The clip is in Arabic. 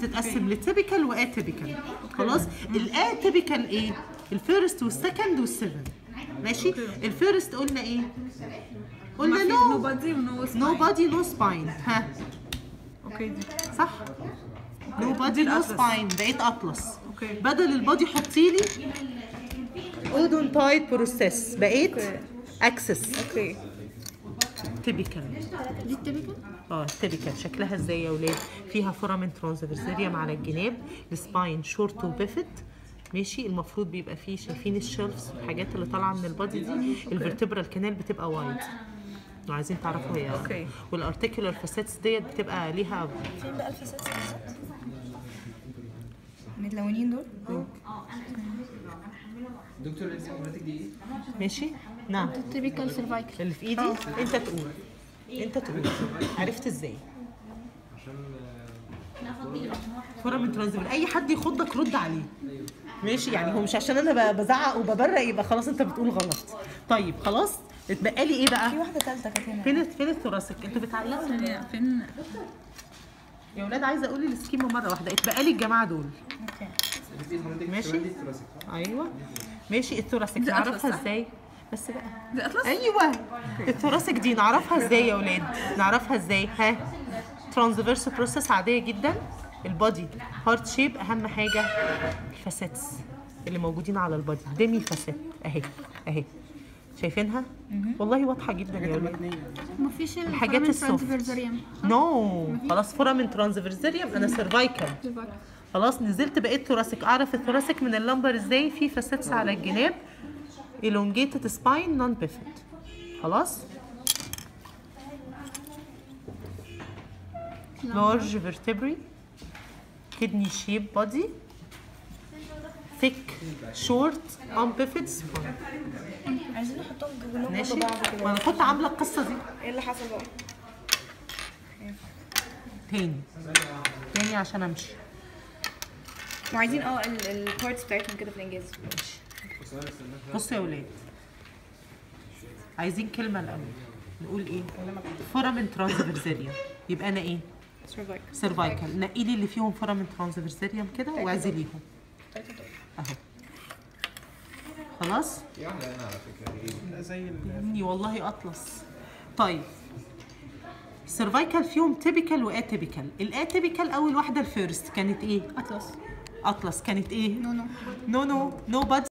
بتتقسم لتيبيكال واتيبيكال. خلاص الاتيبيكال ايه؟ الفيرست والسكند والسيفن. ماشي. الفيرست قلنا ايه؟ قلنا نو بادي نو سباين. ها اوكي دي صح؟ نو بادي نو سباين بقيت اطلس. اوكي. بدل البادي حطي لي اودونتايد بروسيس بقيت اكسس. اوكي. تيبيكال. دي التبكة؟ التيبيكال شكلها ازاي يا ولاد؟ فيها فورامين ترانسفيرسيريوم على الجناب، السباين شورت وبيفت. ماشي. المفروض بيبقى فيه شايفين الشيلفز والحاجات اللي طالعه من البادي دي، الفرتبرال كانال بتبقى وايد لو عايزين تعرفوا هي. اوكي. والارتيكولار فاسيتس ديت بتبقى ليها. فين بقى الفساتس بالظبط؟ متلونين دول؟ دكتور الحضرتك دي ايه؟ ماشي. نعم. تيبيكال سيرفايكل اللي في ايدي انت تقول. انت تقول عرفت ازاي؟ فورامين ترانسفير اي حد يخضك رد عليه. ماشي. يعني هو مش عشان انا بزعق وببرق يبقى خلاص انت بتقول غلط. طيب خلاص اتبقى لي ايه بقى؟ في واحدة ثالثة كانت هنا. فين الثوراسيك؟ انتوا بتعلقوا فين يا ولاد؟ عايزه اقول السكيما مره واحده. اتبقى لي الجماعه دول. اوكي. ماشي. ايوه ماشي. الثوراسيك نعرفها ازاي؟ بس بقى دي اطلس؟ ايوه الثوراسيك دي نعرفها ازاي يا ولاد؟ نعرفها ازاي؟ ها ترانسفيرس بروسيس عاديه جدا. البادي هارت شيب. اهم حاجه الفاسيتس اللي موجودين على البادي. ديمي فاسيت اهي اهي شايفينها؟ والله واضحه جدا يا ولاد. مفيش الحاجات السوفت. نو خلاص فورامين ترانسفيرسيريوم. انا سيرفايكال. خلاص نزلت بقيت ثوراسيك. اعرف الثوراسيك من اللمبر ازاي؟ في فاسيتس على الجناب، elongated spine non pivot. خلاص large vertebrae kidney shaped body thick short unpivot spine. عايزين نحطهم جنب ماشي. بعض كده. وانا كنت عامله القصه دي ايه اللي حصل بقى؟ تاني عشان امشي. وعايزين البارتس بتاعتهم كده في الانجاز. بصوا يا ولاد عايزين كلمه الاول. نقول ايه؟ فورامين ترانسفيرسيريوم. يبقى انا ايه؟ سيرفايكال. نقي لي اللي فيهم فورامين ترانسفيرسيريوم كده واعزليهم اهو. خلاص يعني انا على فكره زي ابني والله اطلس. طيب السيرفايكال فيهم تيبيكال واتيبيكال. الاتيبيكال اول واحده الفيرست كانت ايه؟ اطلس. اطلس كانت ايه؟ نو نو بادي